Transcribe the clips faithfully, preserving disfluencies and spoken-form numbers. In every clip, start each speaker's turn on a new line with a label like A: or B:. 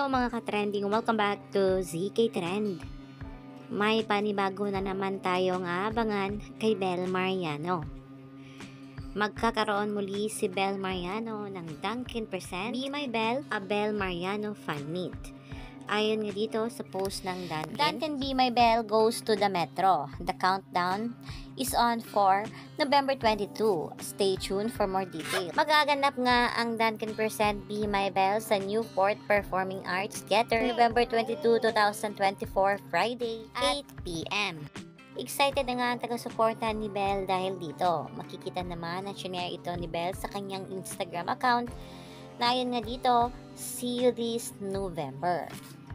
A: Hello mga ka-trending, welcome back to Z K Trend. May panibago na naman tayong aabangan kay Belle Mariano. Magkakaroon muli si Belle Mariano ng Dunkin Present Be My Belle, a Belle Mariano fan meet. Ayon nga dito sa post ng Dunkin, Dunkin Be My Belle goes to the Metro. The countdown is on for November twenty-second. Stay tuned for more details. Magaganap nga ang Dunkin Present Be My Belle sa Newport Performing Arts Theater November twenty-second, twenty twenty-four, Friday, eight p m Excited na nga ang taga-suporta ni Belle dahil dito. Makikita naman na sinare ito ni Belle sa kanyang Instagram account na ayon nga dito, see you this November.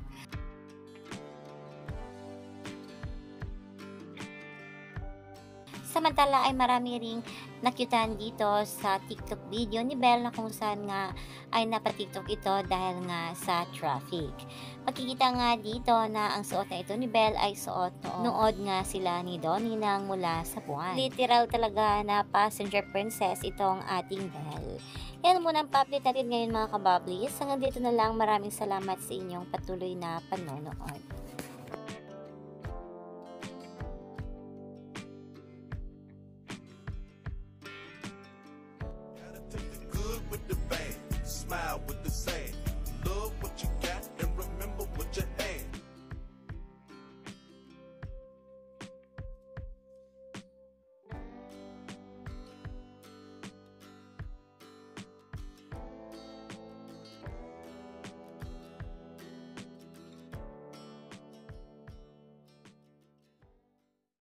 A: Samantala ay marami ring nakyutan dito sa TikTok video ni Belle na kung saan nga ay napa-TikTok ito dahil nga sa traffic. Makikita nga dito na ang suot na ito ni Belle ay suot noon nood nga sila ni Donny nang mula sa buwan. Literal talaga na passenger princess itong ating Belle. Yan muna ang pa-update natin ngayon mga kabablis. Hanggang dito na lang, maraming salamat sa inyong patuloy na panonood.